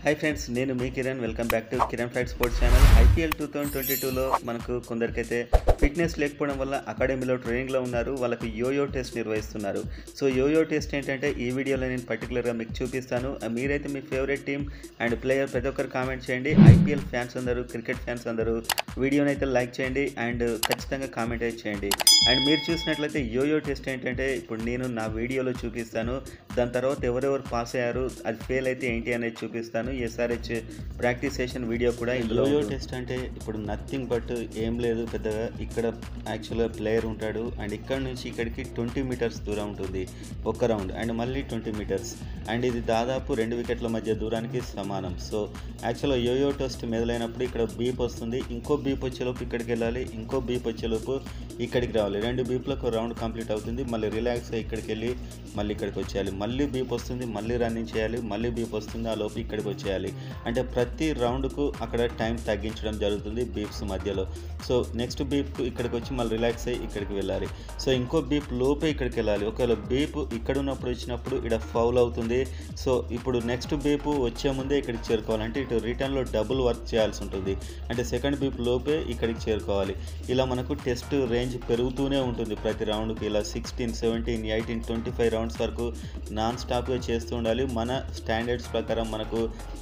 Hi friends, నేను మీ Kiran. Welcome back to Kiran flight sports channel. IPL 2022లో మనకు కొందరికైతే ఫిట్నెస్ లేకపోవడం వల్ల అకాడమీలో ట్రైనింగ్లో ఉన్నారు, వాళ్ళకు యోయో టెస్ట్ నిర్వహిస్తున్నారు. సో యోయో టెస్ట్ ఏంటంటే ఈ వీడియోలో నేను పర్టికులర్గా మీకు చూపిస్తాను. మీరైతే మీ ఫేవరెట్ టీమ్ అండ్ ప్లేయర్ ప్రతి ఒక్కరు కామెంట్ చేయండి. IPL ఫ్యాన్స్ అందరూ, క్రికెట్ ఫ్యాన్స్ అందరూ వీడియోని అయితే లైక్ చేయండి అండ్ ఖచ్చితంగా కామెంట్ అయితే చేయండి. అండ్ మీరు చూసినట్లయితే యోయో టెస్ట్ ఏంటంటే ఇప్పుడు నేను నా వీడియోలో చూపిస్తాను, దాని తర్వాత ఎవరెవరు పాస్ అయ్యారు, అది ఫెయిల్ అయితే ఏంటి అనేది చూపిస్తాను. SRH ప్రాక్టీస్ సెషన్ వీడియో కూడా ఇందులో. యోయో టెస్ట్ అంటే ఇప్పుడు నథింగ్ బట్ ఏం లేదు పెద్దగా. ఇక్కడ యాక్చువల్గా ప్లేయర్ ఉంటాడు అండ్ ఇక్కడ నుంచి ఇక్కడికి 20 మీటర్స్ దూరం ఉంటుంది ఒక రౌండ్, అండ్ మళ్ళీ 20 మీటర్స్, అండ్ ఇది దాదాపు 2 వికెట్ల మధ్య దూరానికి సమానం. సో యాక్చువల్గా యోయో టెస్ట్ మొదలైనప్పుడు ఇక్కడ బీప్ వస్తుంది, ఇంకో బీప్ వచ్చేలోపు ఇక్కడికి వెళ్ళాలి, ఇంకో బీప్ వచ్చేలోపు ఇక్కడికి రావాలి. 2 బీప్లకు రౌండ్ కంప్లీట్ అవుతుంది. మళ్ళీ రిలాక్స్ అయ్యి ఇక్కడికి వెళ్ళి మళ్ళీ ఇక్కడికి వచ్చేయాలి, మళ్ళీ బీప్ వస్తుంది, మళ్ళీ రన్నింగ్ చేయాలి, మళ్ళీ బీప్ వస్తుంది, ఆ లోపు ఇక్కడికి వచ్చేయాలి. అంటే ప్రతి రౌండ్కు అక్కడ టైం తగ్గించడం జరుగుతుంది బీప్స్ మధ్యలో. సో నెక్స్ట్ బీప్ ఇక్కడికి వచ్చి మళ్ళీ రిలాక్స్ అయ్యి ఇక్కడికి వెళ్ళాలి. సో ఇంకో బీప్ లోపే ఇక్కడికి వెళ్ళాలి. ఒకవేళ బీప్ ఇక్కడ ఉన్నప్పుడు వచ్చినప్పుడు ఇక్కడ ఫౌల్ అవుతుంది. సో ఇప్పుడు నెక్స్ట్ బీప్ వచ్చే ముందే ఇక్కడికి చేరుకోవాలంటే ఇటు రిటర్న్లో డబుల్ వర్క్ చేయాల్సి ఉంటుంది. అంటే సెకండ్ బీప్ లోపే ఇక్కడికి చేరుకోవాలి. ఇలా మనకు టెస్ట్ రేంజ్ పెరుగుతూనే ఉంటుంది ప్రతి రౌండ్కి. ఇలా 16, 17, 18, 25 రౌండ్స్ వరకు నాన్ స్టాప్గా చేస్తూ ఉండాలి. మన స్టాండర్డ్స్ ప్రకారం మనకు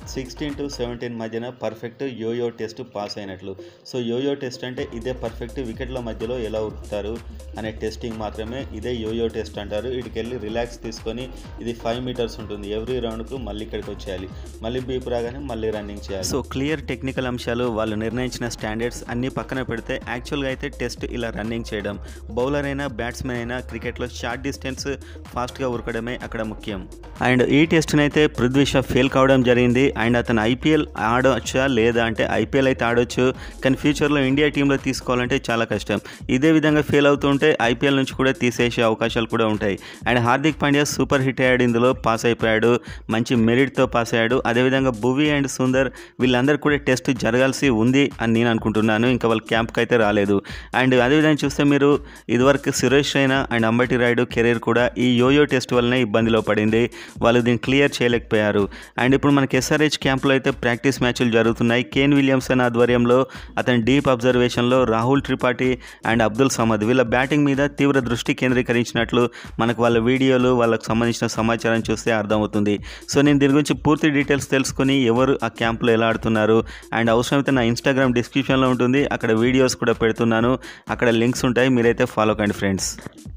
16 to 17 మధ్యన పర్ఫెక్ట్ యోయో టెస్ట్ పాస్ అయినట్లు. సో యోయో టెస్ట్ అంటే ఇదే పర్ఫెక్ట్, వికెట్ల మధ్యలో ఎలా ఉరుకుతారు అనే టెస్టింగ్ మాత్రమే ఇదే యోయో టెస్ట్ అంటారు. ఇక్కడికి వెళ్ళి రిలాక్స్ తీసుకొని ఇది 5 మీటర్స్ ఉంటుంది. ఎవ్రీ రౌండ్కు మళ్ళీ ఇక్కడికి వచ్చేయాలి, మళ్ళీ బీప్ రాగానే మళ్ళీ రన్నింగ్ చేయాలి. సో క్లియర్ టెక్నికల్ అంశాలు, వాళ్ళు నిర్ణయించిన స్టాండర్డ్స్ అన్నీ పక్కన పెడితే యాక్చువల్గా అయితే టెస్ట్ ఇలా రన్నింగ్ చేయడం, బౌలర్ అయినా బ్యాట్స్మెన్ అయినా క్రికెట్లో షార్ట్ డిస్టెన్స్ ఫాస్ట్గా ఉరకడమే అక్కడ ముఖ్యం. అండ్ ఈ టెస్ట్ని అయితే పృథ్వీ షా ఫెయిల్ కావడం జరిగింది. అండ్ అతను IPL ఆడవచ్చా లేదా అంటే IPL అయితే ఆడవచ్చు, కానీ ఫ్యూచర్లో ఇండియా టీంలో తీసుకోవాలంటే చాలా కష్టం. ఇదే విధంగా ఫెయిల్ అవుతుంటే IPL నుంచి కూడా తీసేసే అవకాశాలు కూడా ఉంటాయి. And Hardik Pandya super hit అయ్యాడు, ఇందులో పాస్ అయిపోయాడు, మంచి మెరిట్తో పాస్ అయ్యాడు. అదేవిధంగా భువి అండ్ సుందర్ వీళ్ళందరూ కూడా టెస్ట్ జరగాల్సి ఉంది అని నేను అనుకుంటున్నాను, ఇంకా వాళ్ళ క్యాంప్కి అయితే రాలేదు. అండ్ అదేవిధంగా చూస్తే మీరు ఇదివరకు సురేష్ రైనా అండ్ అంబటి రాయుడు కెరీర్ కూడా ఈ యోయో టెస్ట్ వల్లనే ఇబ్బందిలో పడింది, వాళ్ళు దీన్ని క్లియర్ చేయలేకపోయారు. అండ్ ఇప్పుడు మనకి SRH క్యాంప్లో అయితే ప్రాక్టీస్ మ్యాచ్లు జరుగుతున్నాయి. కేన్ విలియమ్సన్ ఆధ్వర్యంలో అతని డీప్ అబ్జర్వేషన్లో రాహుల్ త్రిపాఠి అండ్ అబ్దుల్ సమద్ వీళ్ళ బ్యాటింగ్ మీద తీవ్ర దృష్టి కేంద్రీకరించినట్లు మనకు వాళ్ళ వీడియోలు, వాళ్ళకు సంబంధించిన సమాచారం చూస్తే అర్థమవుతుంది. సో నేను దీని గురించి పూర్తి డీటెయిల్స్ తెలుసుకుని ఎవరు ఆ క్యాంప్లో ఎలా ఆడుతున్నారు అండ్ అవసరమైతే నా ఇన్స్టాగ్రామ్ డిస్క్రిప్షన్లో ఉంటుంది, అక్కడ వీడియోస్ కూడా పెడుతున్నాను, అక్కడ లింక్స్ ఉంటాయి, మీరైతే ఫాలో కండి ఫ్రెండ్స్.